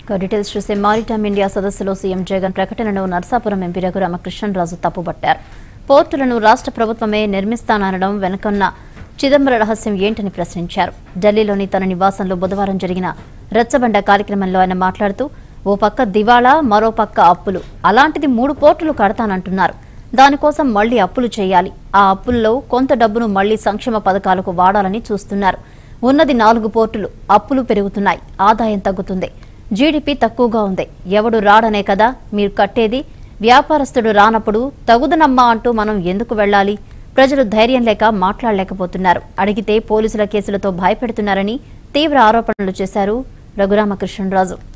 Details చూసే maritime India సదస్సులో CM Jagan ప్రకటనను నర్సాపురం ఎంపీ రఘురామకృష్ణరాజు తప్పుబట్టారు. పోర్టులను రాష్ట్ర ప్రభుత్వమే నిర్మిస్తాననడం వెనుకన్న చిదంబర రహస్యం ఏంటని ప్రశ్నించారు. ఢిల్లీలోని తన నివాసంలో బుధవారం జరిగిన రచ్చబండ కార్యక్రమంలో ఆయన మాట్లాడుతూ ఓ పక్క దివాళా, మరో పక్క అప్పులు, అలాంటిది 3 పోర్టులు కడతానంటున్నారు. దానికోసం మళ్లీ అప్పులు చేయాలి. ఆ అప్పుల్లో కొంత డబ్బును మళ్లీ సంక్షేమ పథకాలకు వాడాలని చూస్తున్నారు. ఉన్నది 4 పోర్టులు, అప్పులు పెరుగుతున్నాయి, ఆదాయం తగ్గుతుంది, జీడీపీ తక్కువగా ఉంది. ఎవడు రాడనే కదా మీరు కట్టేది. వ్యాపారస్తుడు రానప్పుడు తగుదనమ్మా అంటూ మనం ఎందుకు వెళ్లాలి? ప్రజలు ధైర్యం లేక మాట్లాడలేకపోతున్నారు. అడిగితే పోలీసుల కేసులతో భయపెడుతున్నారని తీవ్ర ఆరోపణలు చేశారు రఘురామకృష్ణరాజు.